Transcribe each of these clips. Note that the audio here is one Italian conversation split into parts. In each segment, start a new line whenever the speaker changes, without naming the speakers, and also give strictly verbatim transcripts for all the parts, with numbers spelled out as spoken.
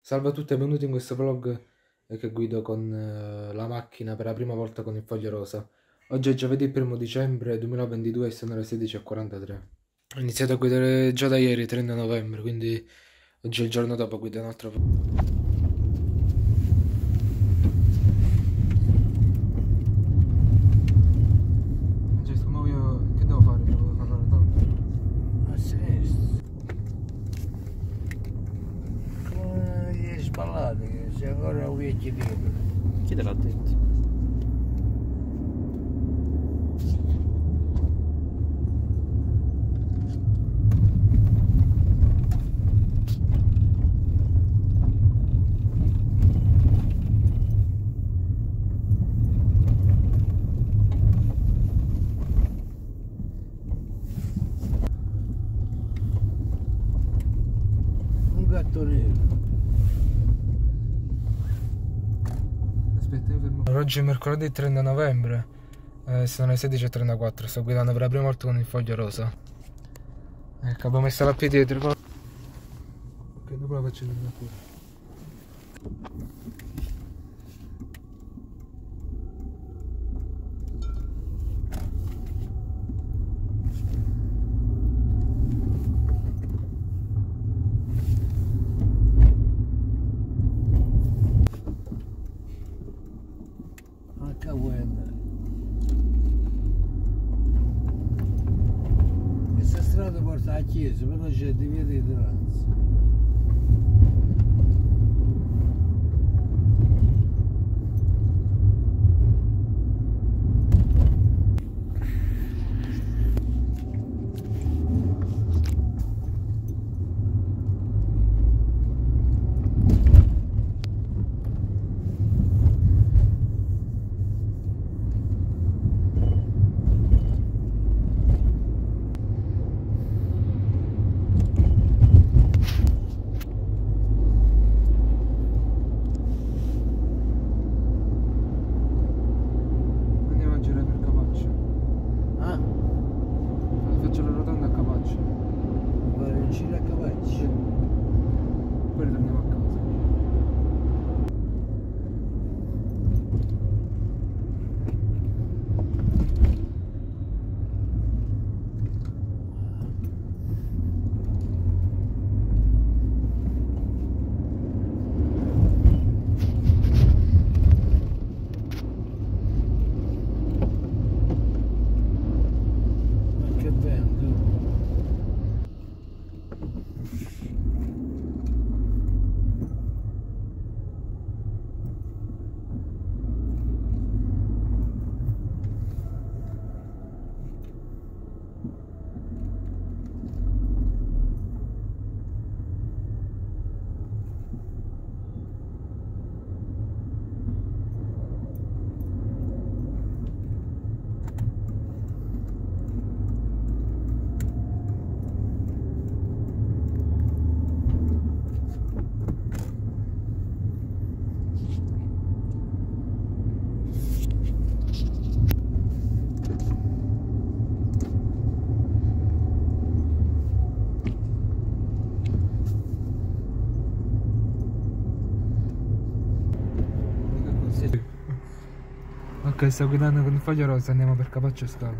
Salve a tutti e benvenuti in questo vlog eh, che guido con eh, la macchina per la prima volta con il foglio rosa. Oggi è giovedì primo dicembre duemilaventidue e sono le sedici e quarantatré. Ho iniziato a guidare già da ieri, trenta novembre, quindi oggi è il giorno dopo guido un altro po'. Francesco, ma io che devo fare? Devo fare la rotonda?
A sinistra. Come gli sballati, che sei ancora un vecchio libero.
Chi te l'ha detto?
Un gatto nero.
Aspetta, io fermo. Oggi è mercoledì trenta novembre, eh, sono le sedici e trentaquattro, sto guidando per la prima volta con il foglio rosa. Ecco, abbiamo messo la P dietro. Ok, dopo la faccio vedere pure.
Anche quella. Questa strada porta a chiesa, però c'è di via di trans.
Andiamo a girare per Capaccio.
Ah,
Faccio la rotonda a Capaccio.
fare un giro a cavallo.
Poi ritorniamo a casa.
Ma che bello, tu.
Ok, sto guidando con il foglio rosa, andiamo per Capaccio e Scalo.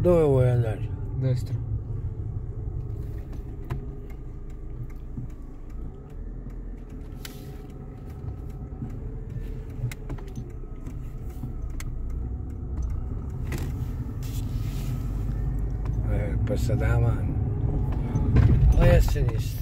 Dove vuoi andare?
Destra.
Eh, passata la mano. Vai a sinistra.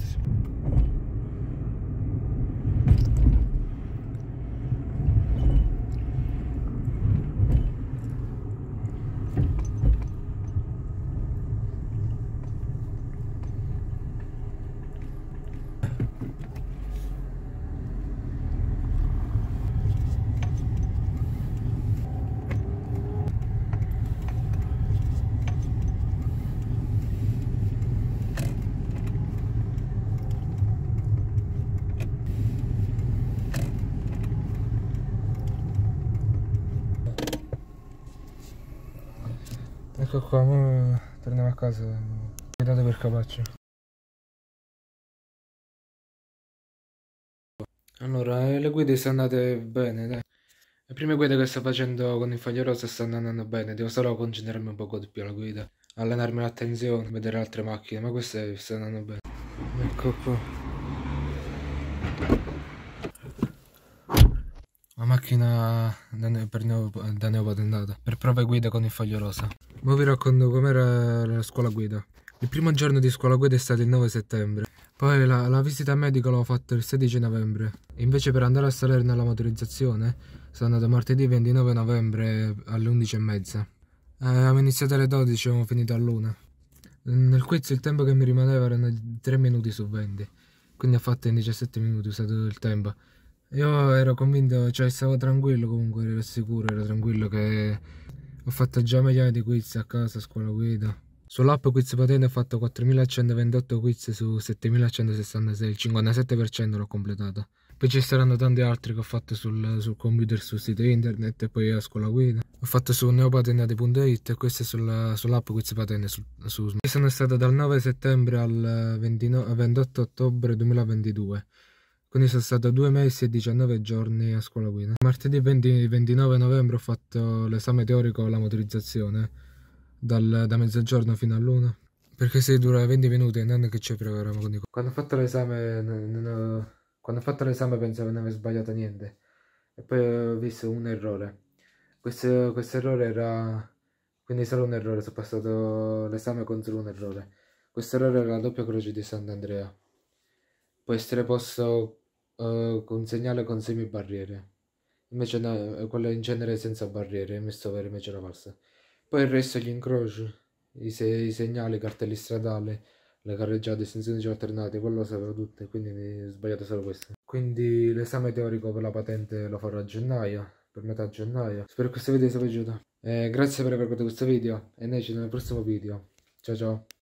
Ecco qua, mo torniamo a casa. Guidate per Capaccio. Allora, eh, le guide sono andate bene, dai. Le prime guide che sto facendo con il foglio rosa stanno andando bene. Devo solo concentrarmi un poco di più alla guida. Allenarmi l'attenzione, vedere altre macchine, ma queste stanno andando bene. Ecco qua. La macchina da, ne per neo da neopatentata, per prove guida con il foglio rosa. Ora vi racconto com'era la scuola guida. Il primo giorno di scuola guida è stato il nove settembre. Poi la, la visita medica l'ho fatta il sedici novembre. Invece per andare a Salerno alla motorizzazione sono andato martedì ventinove novembre alle undici e mezza. Eh, abbiamo iniziato alle dodici e abbiamo finito all'una. Nel quiz il tempo che mi rimaneva erano tre minuti su venti. Quindi ho fatto in diciassette minuti, ho usato il tempo. Io ero convinto, cioè stavo tranquillo comunque, ero sicuro, ero tranquillo che ho fatto già migliaia di quiz a casa, a scuola guida. Sull'app Quiz Patente ho fatto quattromilacentoventotto quiz su settemilacentosessantasei, il cinquantasette per cento l'ho completato. Poi ci saranno tanti altri che ho fatto sul, sul computer, sul sito internet e poi a scuola guida. Ho fatto su neopatentati punto it e questo è sulla, sull'app Quiz Patente su, su Smart. Sono stato dal nove settembre al ventinove, ventotto ottobre duemilaventidue. Quindi sono stato due mesi e diciannove giorni a scuola guida. Martedì venti, ventinove novembre ho fatto l'esame teorico alla motorizzazione, dal, da mezzogiorno fino all'una. Perché se dura venti minuti e non è che ci proviamo. Quindi... Quando ho fatto l'esame, quando ho fatto l'esame pensavo che non avevo sbagliato niente. E poi ho visto un errore. Questo, questo errore era... Quindi solo un errore, sono passato l'esame con solo un errore. Questo errore era la doppia croce di Sant'Andrea. Può essere posto uh, con segnale con semibarriere, invece no, quello in genere senza barriere, ho messo per invece la falsa. Poi il resto gli incroci, i, se i segnali, i cartelli stradali, le carreggiate, estensioni alternate, quello lo sapevo tutte, quindi ho sbagliato solo questo. Quindi l'esame teorico per la patente lo farò a gennaio, per metà gennaio. Spero che questo video sia piaciuto. Eh, grazie per aver guardato questo video e noi ci vediamo nel prossimo video. Ciao ciao.